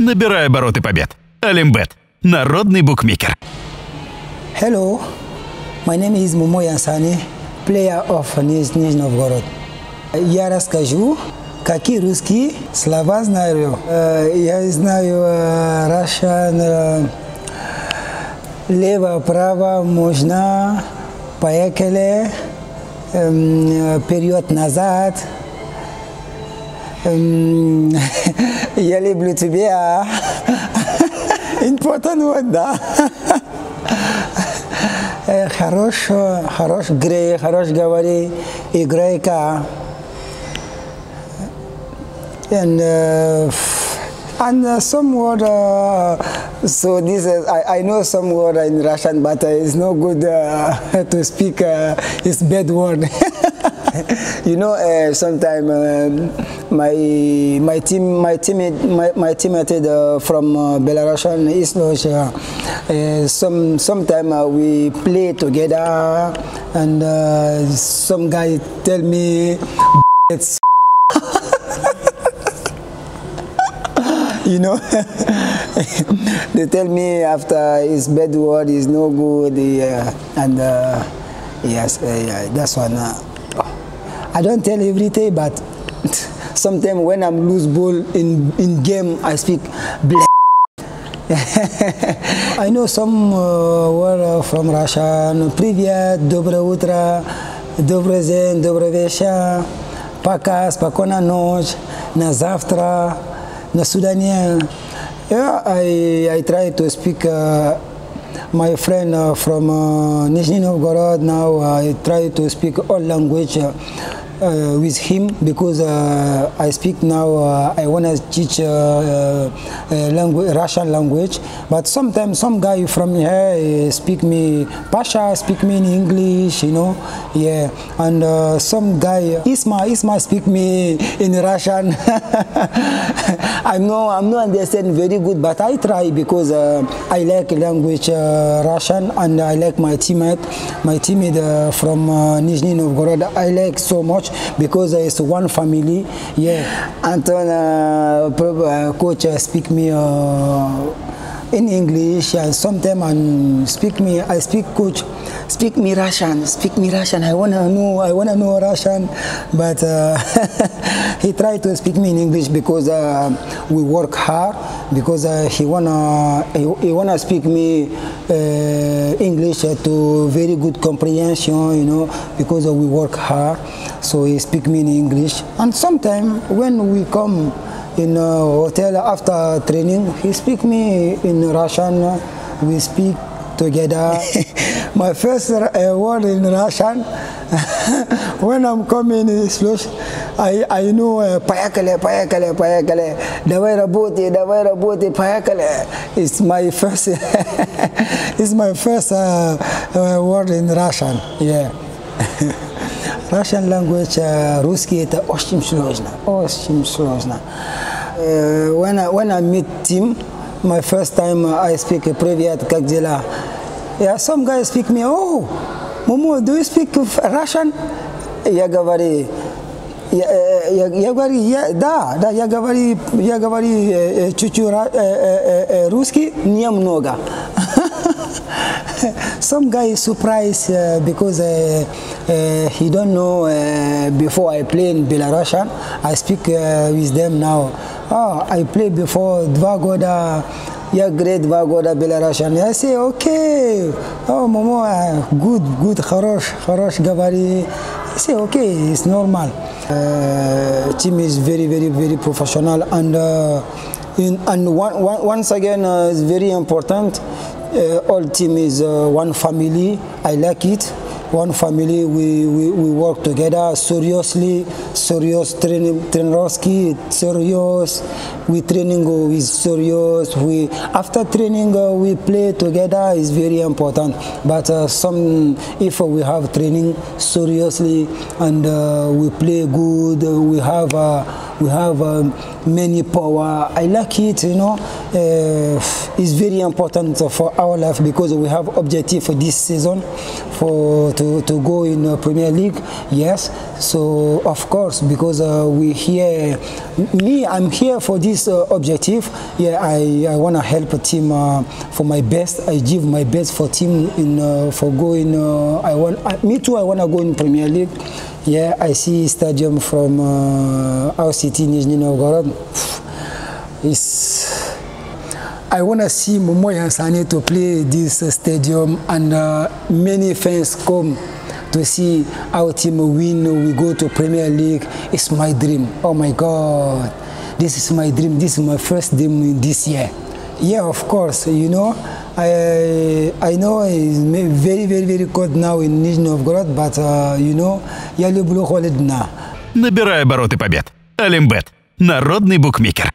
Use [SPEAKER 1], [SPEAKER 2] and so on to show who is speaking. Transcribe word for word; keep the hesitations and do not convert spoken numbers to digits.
[SPEAKER 1] Набирай обороты побед. Олимбет. Народный букмекер.
[SPEAKER 2] Hello, my name is Momo Yansani, player of Nizhny Novgorod. Я расскажу, какие русские слова знаю. Я знаю Russian, лево-право, можно, поехали, вперед, назад. Я люблю тебя. Important word, да. Хорош, хорош грей, хорош говори, играй-ка. And uh, and uh, some word. Uh, so this is I, I know some word in Russian, but uh, it's no good uh, to speak. Uh, it's bad word. You know, uh, sometimes uh, my my team my teammate my, my teammate uh, from uh, Belarusian Islos, uh, uh, some sometime uh, we play together, and uh, some guy tell me it's you know. They tell me after his bad word is no good, uh, and uh, yes, uh, yeah, that's one. Uh, I don't tell every day, but sometimes when I'm lose ball in in game, I speak black. I know some uh, word from Russian. Привет, доброе утро, добрый день, добрый вечер, пока, спокойной ночи, на завтра, на свидание. Yeah, I I try to speak. Uh, my friend uh, from uh, Nizhny Novgorod, now I try to speak all language. Uh, Uh, with him, because uh, I speak now, uh, I want to teach uh, uh, language, Russian language, but sometimes some guy from here speak me Pasha, speak me in English, you know, yeah, and uh, some guy, Isma, Isma speak me in Russian. I'm no, I'm not understand very good, but I try because uh, I like language uh, Russian, and I like my teammate, my teammate uh, from uh, Nizhny Novgorod. I like so much. Because it's one family, yeah. Anton, uh, coach, uh, speak me uh, in English, and sometimes and speak me. I speak coach, speak me Russian, speak me Russian. I wanna know, I wanna know Russian, but uh, he tried to speak me in English because uh, we work hard. Because uh, he wanna, he, he wanna speak me uh, English uh, to very good comprehension, you know. Because uh, we work hard. So he speak me in English, and sometimes when we come in a hotel after training, he speak me in Russian. We speak together. My first uh, word in Russian, when I'm coming in Slush, I I know поехали, поехали, поехали. Давай работай, давай работай, поехали. It's my first. It's my first uh, uh, word in Russian. Yeah. Russian language, русский это очень сложно, очень сложно. When I when I meet Tim, my first time I speak привет, как дела? Yeah, some guys speak me, oh, Momo, do you speak Russian? Я говорю, я, я, я говорю, я, да, да, я говорю, я говорю чуть-чуть русский, немного. Some guy surprised uh, because uh, uh, he don't know uh, before I play in Belarusian. I speak uh, with them now. Oh, I play before два года. Я great два года Belarusian. I say okay. Oh, Momo, uh, good, good, хорош, хорош говори. I say okay, it's normal. Uh, team is very, very, very professional, and uh, in, and one, one, once again, uh, it's very important. Uh, all team is uh, one family. I like it. One family. We, we, we work together seriously. Serious training, trainerski, serious. We training is serious. We after training uh, we play together is very important. But uh, some if we have training seriously and uh, we play good, we have uh, we have um, many power. I like it, you know. Uh, it's very important for our life because we have objective for this season, for to, to go in uh, Premier League. Yes, so of course because uh, we here, me, I'm here for this uh, objective. Yeah, I, I want to help a team uh, for my best. I give my best for team in uh, for going. Uh, I want uh, me too. I want to go in Premier League. Yeah, I see stadium from uh, our city, Nizhny Novgorod. It's, I want to see Momo Yansane to play this uh, stadium, and uh, many fans come to see our team win. We go to Premier League. It's my dream. Oh my God, this is my dream. This is my first dream this year. Yeah, of course, you know. I I know it's very very very cold now in Nizhny Novgorod, but uh, you know, я люблю холодно.
[SPEAKER 1] Набирай обороты побед. Олимбет. Народный букмекер.